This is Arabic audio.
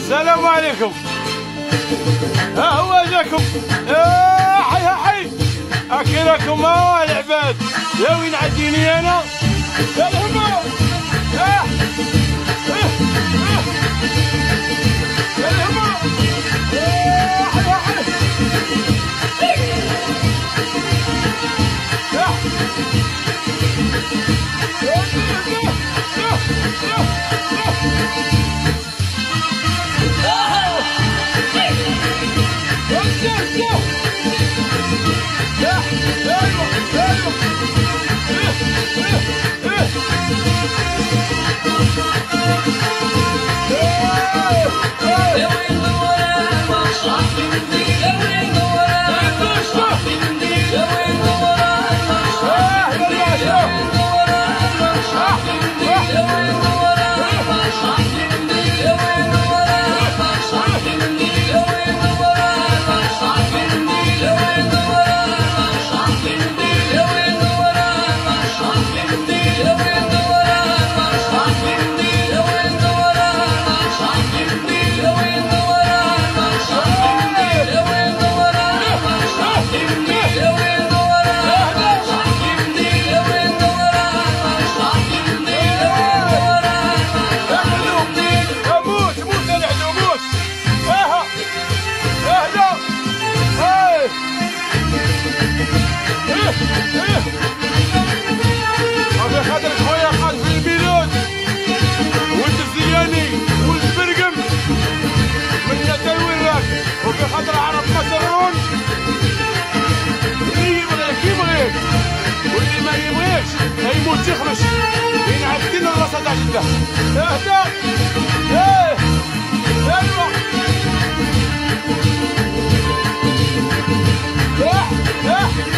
السلام عليكم. ها هو جاكم. حي حي اكلكم ها العباد. يا وين عديني انا يا الهمة. يا الهمة. حي حي خضر عرب مسرون. اللي يبغيك واللي ما يبغيكش يموت يخرج. ينعدينا الراسة تاع جدة. اهدى. ايوا.